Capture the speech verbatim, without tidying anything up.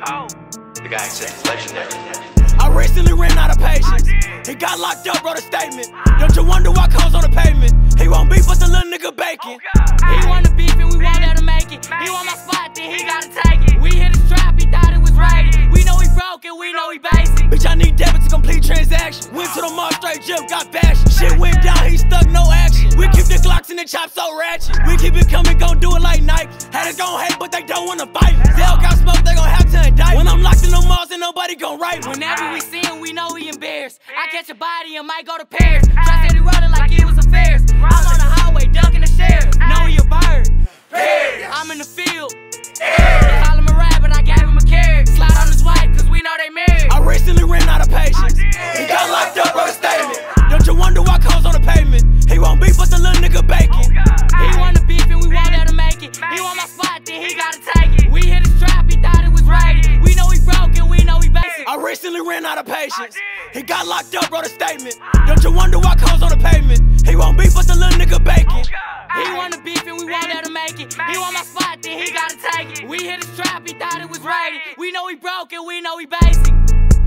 The guy accepts legendary. I recently ran out of patience. He got locked up, wrote a statement. Don't you wonder why cars on the pavement? He won't beef with the little nigga bacon. He want to beef and we won't let him make it. He want my spot, then he gotta take it. We hit his trap, he thought it was rated. We know he broke and we know he basic. Bitch, I need debit to complete transaction. Went to the mall, straight jump, got bashed. Shit went down, he stuck, no action. We keep the Glocks and the chops so ratchet. We keep it coming, gon' do it like Nike. Haters gon' hate, but they don't wanna fight. Zell got smoke, they gon' have to indict. When I'm locked in the malls, and nobody gon' write. Whenever we see him, we know he embarrassed. I catch a body and might go to Paris. Try said he rolling like he was affairs. I'm on the highway, ducking the sheriff. Know he a bird. I'm in the field. They call him a rabbit, I gave him a carrot. Slide on his wife, cause we know they married. I recently ran out of patience. He got locked up, wrote a statement. Don't you wonder why cars on the pavement? He won't beef with the little nigga bacon. He want to beef and we won't let him make it. He want my spot, then he gotta take it. We hit his trap, he thought it was rated. We know he broke and we know he basic. I recently ran out of patience. He got locked up, wrote a statement. Don't you wonder why cars on the pavement? He won't beef with the little nigga bacon. He want to beef and we won't let him make it. He want my spot, then he gotta take it. We hit his trap, he thought it was rated. We know he broke and we know he basic.